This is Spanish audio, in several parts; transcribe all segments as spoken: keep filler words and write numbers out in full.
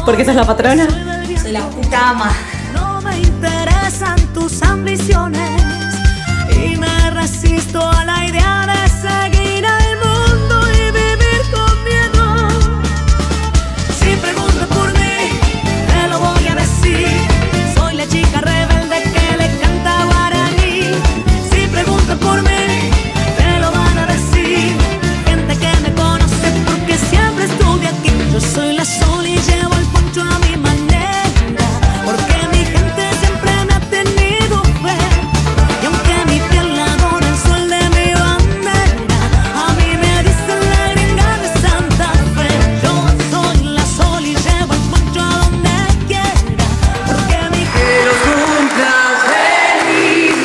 ¿Porque sos la patrona? Soy la puta ama. No me interesan tus ambiciones y me resisto a la idea de seguir al mundo y vivir con miedo. Si preguntas por mí, te lo voy a decir. Soy la chica rebelde que le canta guaraní. Si preguntas por mí, te lo van a decir. Gente que me conoce porque siempre estuve aquí. Yo soy la sol y llevo el poncho a mi manera, porque mi gente siempre me ha tenido fe. Y aunque mi piel adora el sol de mi bandera, a mí me dicen la gringa de Santa Fe. Yo soy la sol y llevo el poncho a donde quiera, porque mi gente... Que los cumplas feliz,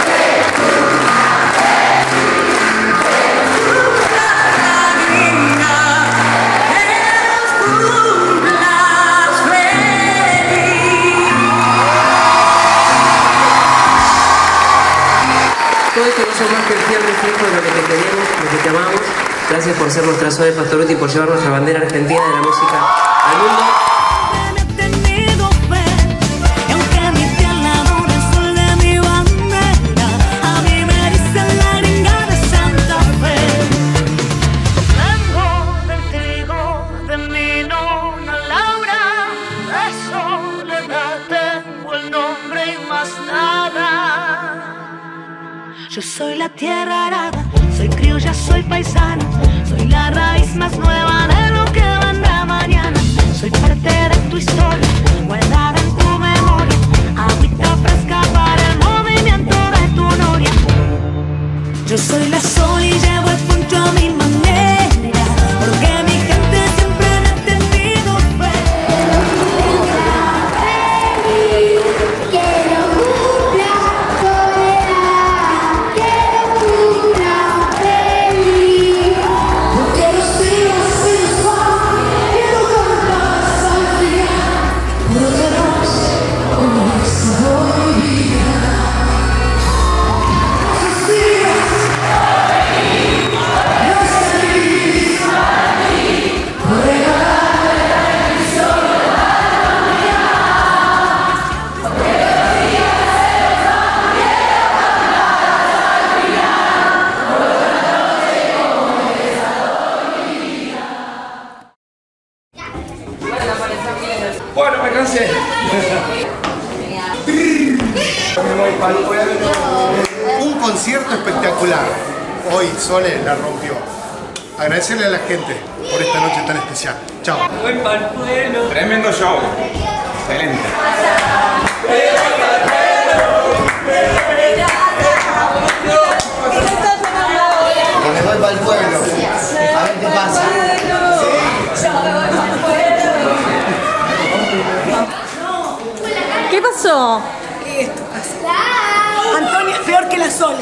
todo esto no son más que el fiel reflejo de lo que te queremos, lo que te amamos. Gracias por ser nuestra Zoe Pastorutti y por llevar nuestra bandera argentina de la música al mundo. me ha tenido fe. Y aunque mi piel adora el sol de mi bandera, a mí me dicen la gringa de Santa Fe. Vengo del trigo de mi nona Laura, de soledad tengo el nombre y más nada. Yo soy la tierra arada, soy criolla, soy paisana, soy la raíz más nueva de lo que vendrá mañana. Soy parte de tu historia, guardada en tu memoria, agüita fresca para el movimiento de tu noria. Yo soy la sol y llevo el poncho a mi manera, porque mi gente siempre me ha tenido fe. Bueno, me cansé. Un concierto espectacular. Hoy Sole la rompió. Agradecerle a la gente por esta noche tan especial. Chao. Tremendo show. Excelente. Me voy para el pueblo. A ver qué pasa. ¿Qué pasó? Esto pasa. Antonia es peor que la Sole.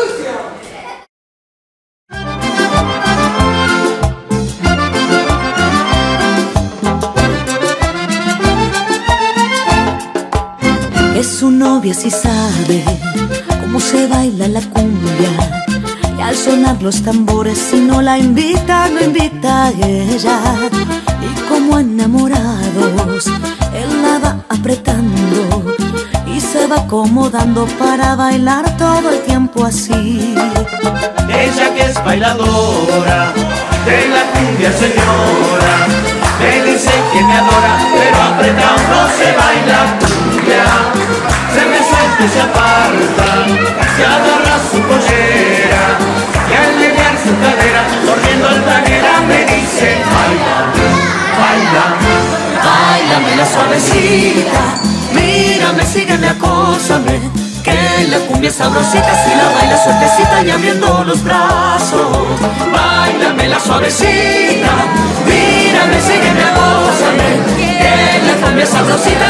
Que su novia sí sabe cómo se baila la cumbia, y al sonar los tambores si no la invita, no invita a ella. Y como enamorados él la va apretando y se va acomodando para bailar todo el tiempo así. Ella que es bailadora de la cumbia señora, me dice que me adora, pero apretado no se baila cumbia. Se me suelta y se aparta, se agarra su pollera, y al menear su cadera, corriendo altanera, me dice: baila, baila, Báilame la suavecita, mírame, sígueme, acósame, que la cumbia es sabrosita si la baila suertecita y abriendo los brazos. Báilame la suavecita, mírame, sígueme, acósame, que la cumbia es sabrosita